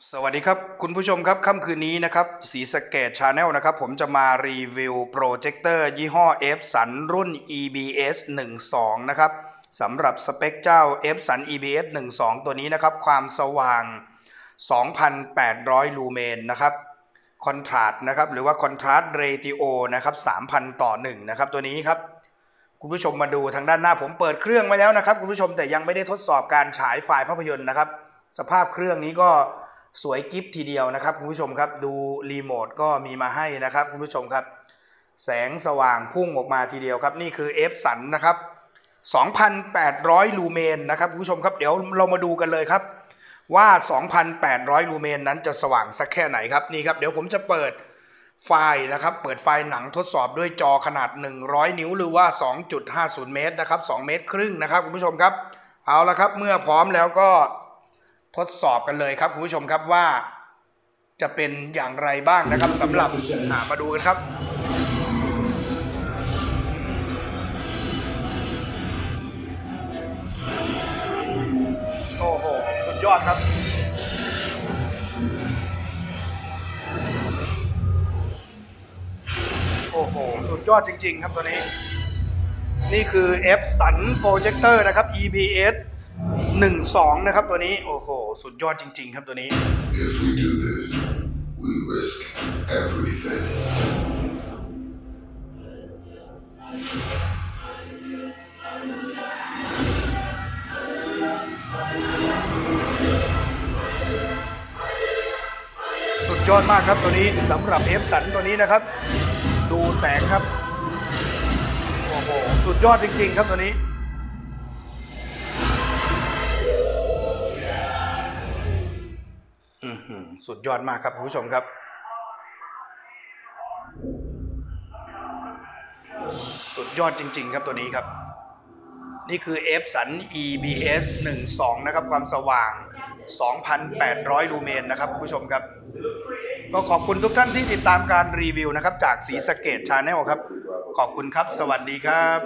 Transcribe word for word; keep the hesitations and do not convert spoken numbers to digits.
สวัสดีครับคุณผู้ชมครับค่ำคืนนี้นะครับศรีสะเกษ Channel นะครับผมจะมารีวิวโปรเจคเตอร์ยี่ห้อ Epson รุ่น อี บี เอส สิบสอง นะครับสำหรับสเปคเจ้า Epson อี บี เอส สิบสอง ตัวนี้นะครับความสว่าง สองพันแปดร้อย ลูเมนนะครับคอนทราสต์นะครับหรือว่าคอนทราสต์เรติโอนะครับ สามพัน ต่อหนึ่งนะครับตัวนี้ครับคุณผู้ชมมาดูทางด้านหน้าผมเปิดเครื่องไว้แล้วนะครับคุณผู้ชมแต่ยังไม่ได้ทดสอบการฉายไฟล์ภาพยนตร์นะครับสภาพเครื่องนี้ก็สวยกิ๊บทีเดียวนะครับคุณผู้ชมครับดูรีโมทก็มีมาให้นะครับคุณผู้ชมครับแสงสว่างพุ่งออกมาทีเดียวครับนี่คือ Epson นะครับ สองพันแปดร้อย ลูเมนนะครับคุณผู้ชมครับเดี๋ยวเรามาดูกันเลยครับว่า สองพันแปดร้อย ลูเมนนั้นจะสว่างสักแค่ไหนครับนี่ครับเดี๋ยวผมจะเปิดไฟล์นะครับเปิดไฟล์หนังทดสอบด้วยจอขนาดหนึ่งร้อยนิ้วหรือว่า สองจุดห้าศูนย์ เมตรนะครับสองเมตรครึ่งนะครับคุณผู้ชมครับเอาละครับเมื่อพร้อมแล้วก็ทดสอบกันเลยครับคุณผู้ชมครับว่าจะเป็นอย่างไรบ้างนะครับสำหรับมาดูกันครับโอ้โหสุดยอดครับโอ้โหสุดยอดจริงๆครับตัวนี้นี่คือ Epson Projector นะครับ อี บี เอส สิบสอง นะครับตัวนี้โอ้โหสุดยอดจริงๆครับตัวนี้ If we do this, we risk everything. สุดยอดมากครับตัวนี้สำหรับ Epson ตัวนี้นะครับดูแสงครับโอ้โหสุดยอดจริงๆครับตัวนี้สุดยอดมากครับคุณผู้ชมครับสุดยอดจริงๆครับตัวนี้ครับนี่คือ Epson อี บี เอส สิบสอง นะครับความสว่าง สองพันแปดร้อย ลูเมนนะครับคุณผู้ชมครับก็ขอบคุณทุกท่านที่ติดตามการรีวิวนะครับจากศรีสะเกษ Channel ครับขอบคุณครับสวัสดีครับ